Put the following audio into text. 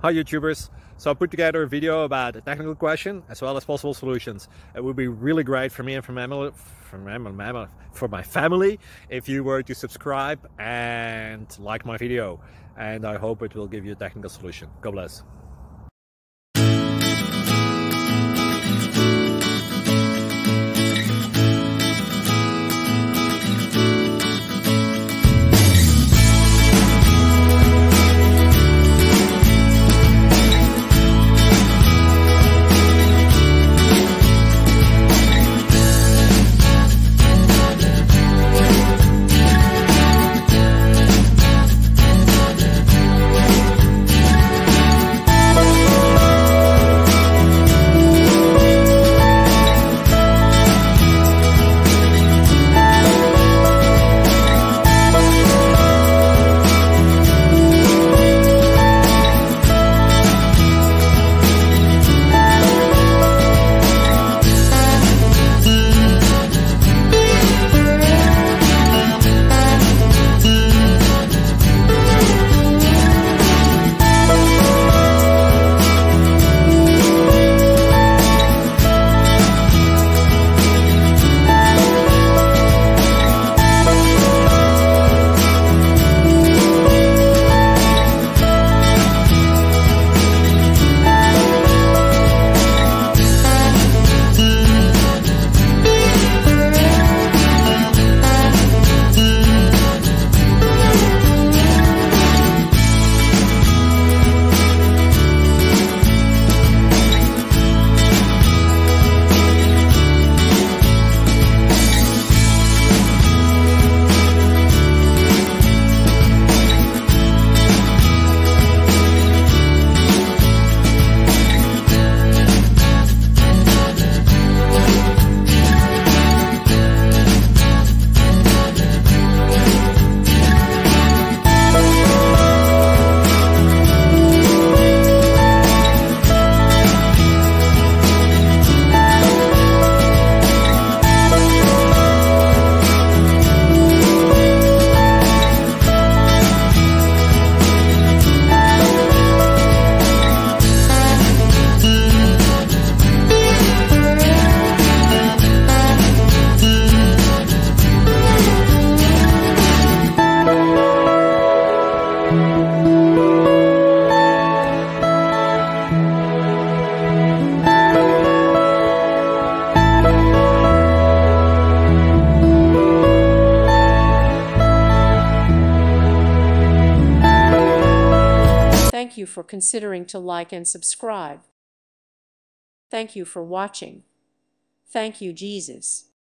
Hi YouTubers! So I put together a video about a technical question as well as possible solutions. It would be really great for me and for my family if you were to subscribe and like my video, and I hope it will give you a technical solution. God bless. Thank you for considering to like and subscribe. Thank you for watching. Thank you, Jesus.